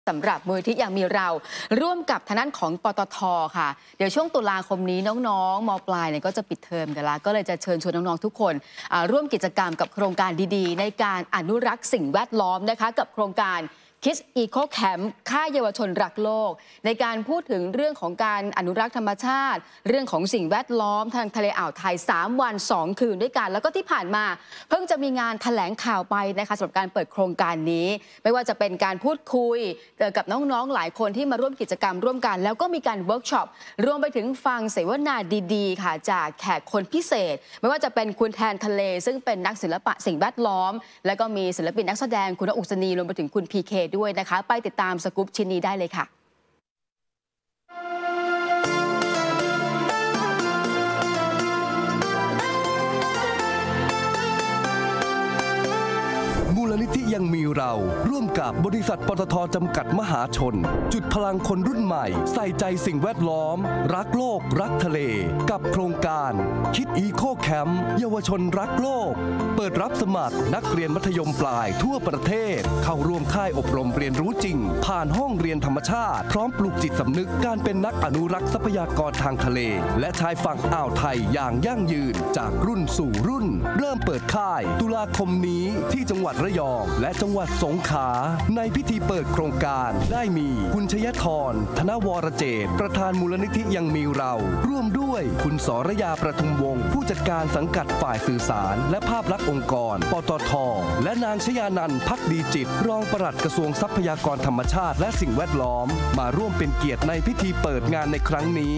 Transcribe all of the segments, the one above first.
สำหรับมูลนิธิยังมีเราร่วมกับทางด้านของปตท.ค่ะเดี๋ยวช่วงตุลาคมนี้น้องๆม.ปลายเนี่ยก็จะปิดเทอมกันแล้วก็เลยจะเชิญชวนน้องๆทุกคนร่วมกิจกรรมกับโครงการดีๆในการอนุรักษ์สิ่งแวดล้อมนะคะกับโครงการ Kids Eco Camp ค่ายเยาวชนรักโลกในการพูดถึงเรื่องของการอนุรักษ์ธรรมชาติเรื่องของสิ่งแวดล้อมทางทะเลอ่าวไทย3 วัน 2 คืนด้วยกันแล้วก็ที่ผ่านมาเพิ่งจะมีงานแถลงข่าวไปนะคะสำหรับการเปิดโครงการนี้ไม่ว่าจะเป็นการพูดคุยกับน้องๆหลายคนที่มาร่วมกิจกรรมร่วมกันแล้วก็มีการเวิร์กช็อปรวมไปถึงฟังเสวนาดีๆค่ะจากแขกคนพิเศษไม่ว่าจะเป็นคุณแทนทะเลซึ่งเป็นนักศิลปะสิ่งแวดล้อมแล้วก็มีศิลปินนักแสดงคุณอุศนีรวมไปถึงคุณพีเคด้วยนะคะไปติดตามสกู๊ปชิ้นนี้ได้เลยค่ะมูลนิธิยังมีเราร่วมกับบริษัทปตท.จำกัดมหาชนจุดพลังคนรุ่นใหม่ใส่ใจสิ่งแวดล้อมรักโลกรักทะเลกับโครงการคิดอีโคแคมป์เยาวชนรักโลกเปิดรับสมัครนักเรียนมัธยมปลายทั่วประเทศเข้าร่วมค่ายอบรมเรียนรู้จริงผ่านห้องเรียนธรรมชาติพร้อมปลูกจิตสำนึกการเป็นนักอนุรักษ์ทรัพยากรทางทะเลและชายฝั่งอ่าวไทยอย่างยั่งยืนจากรุ่นสู่รุ่นเริ่มเปิดค่ายตุลาคมนี้ที่จังหวัดระยองและจังหวัดสงขลาในพิธีเปิดโครงการได้มีคุณชยธรธนวรเจตน์ประธานมูลนิธิยังมีเราร่วมด้วยคุณสรยาประทุมวงศ์ผู้จัดการสังกัดฝ่ายสื่อสารและภาพลักษณ์องค์กรปตท.และนางชยานันท์ภักดีจิตรองปลัดกระทรวงทรัพยากรธรรมชาติและสิ่งแวดล้อมมาร่วมเป็นเกียรติในพิธีเปิดงานในครั้งนี้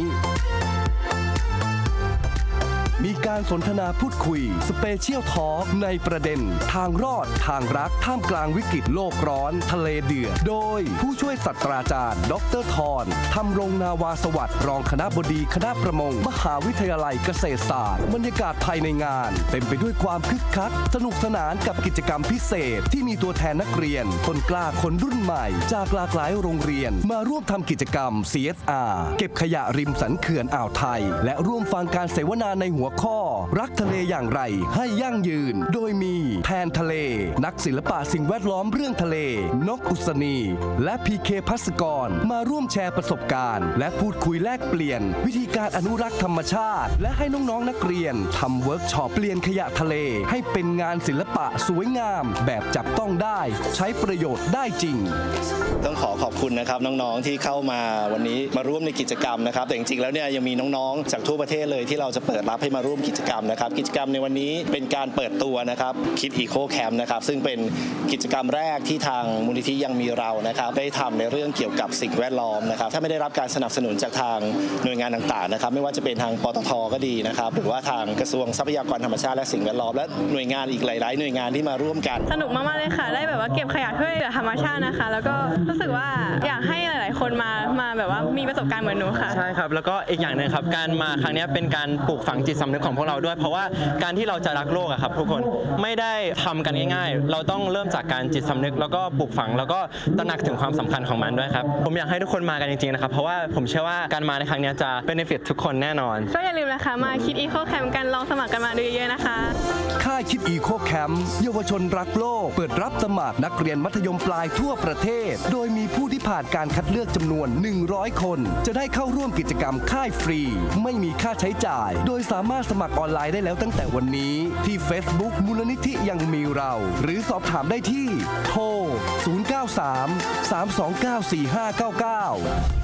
มีการสนทนาพูดคุยสเปเชียลทอล์กในประเด็นทางรอดทางรักท่ามกลางวิกฤตโลกร้อนทะเลเดือดโดยผู้ช่วยศาสตราจารย์ดร.ธรธำรงนาวาสวัสดิ์รองคณบดีคณะประมงมหาวิทยาลัยเกษตรศาสตร์บรรยากาศภายในงานเต็มไปด้วยความคึกคักสนุกสนานกับกิจกรรมพิเศษที่มีตัวแทนนักเรียนคนกล้าคนรุ่นใหม่จากหลากหลายโรงเรียนมาร่วมทำกิจกรรม CSR เก็บขยะริมสันเขื่อนอ่าวไทยและร่วมฟังการเสวนาในหัวข้อรักทะเลอย่างไรให้ยั่งยืนโดยมีแทนทะเลนักศิลปะสิ่งแวดล้อมเรื่องทะเลนกอุศนีและพีเคภัสกรมาร่วมแชร์ประสบการณ์และพูดคุยแลกเปลี่ยนวิธีการอนุรักษ์ธรรมชาติและให้น้องๆนักเรียนทำเวิร์กช็อปเปลี่ยนขยะทะเลให้เป็นงานศิลปะสวยงามแบบจับต้องได้ใช้ประโยชน์ได้จริงต้องขอบคุณนะครับน้องๆที่เข้ามาวันนี้มาร่วมในกิจกรรมนะครับแต่จริงๆแล้วเนี่ยยังมีน้องๆจากทั่วประเทศเลยที่เราจะเปิดรับให้มาร่วมกิจกรรมนะครับกิจกรรมในวันนี้เป็นการเปิดตัวนะครับคิดอีโคแคมป์นะครับซึ่งเป็นกิจกรรมแรกที่ทางมูลนิธิยังมีเรานะครับได้ทำในเรื่องเกี่ยวกับสิ่งแวดล้อมนะครับถ้าไม่ได้รับการสนับสนุนจากทางหน่วยงานต่างๆนะครับไม่ว่าจะเป็นทางปตท.ก็ดีนะครับหรือว่าทางกระทรวงทรัพยากรธรรมชาติและสิ่งแวดล้อมและหน่วยงานอีกหลายๆหน่วยงานที่มาร่วมกันสนุกมากๆเลยค่ะได้แบบว่าเก็บขยะช่วยเหลือธรรมชาตินะคะแล้วก็รู้สึกว่าอยากให้หลายๆคนมาแบบว่ามีประสบการณ์เหมือนหนูค่ะใช่ครับแล้วก็อีกอย่างหนึ่งครับการมาครั้งนี้เป็นการปลูกฝังจิตสำนึกของพวกเราด้วยเพราะว่าการที่เราจะรักโลกครับทุกคนไม่ได้ทำกันง่ายๆเราต้องเริ่มจากการจิตสำนึกแล้วก็ปลูกฝังแล้วก็ตระหนักถึงความสำคัญของมันด้วยครับผมอยากให้ทุกคนมากันจริงๆนะครับเพราะว่าผมเชื่อว่าการมาในครั้งนี้จะbenefitทุกคนแน่นอนก็อย่าลืมนะคะมาคิดอีโคแคมป์กันลองสมัครกันมาดูเยอะๆนะคะค่ายคิดอีโคแคมป์เยาวชนรักโลกเปิดรับสมัครนักเรียนมัธยมปลายทั่วประเทศโดยมีผู้ที่ผ่านการคัดเลือกจำนวน100คนจะได้เข้าร่วมกิจกรรมค่ายฟรีไม่มีค่าใช้จ่ายโดยสามารถสมัครออนไลน์ได้แล้วตั้งแต่วันนี้ที่ Facebook มูลนิธิยังมีเราหรือสอบถามได้ที่โทร 093 329 4599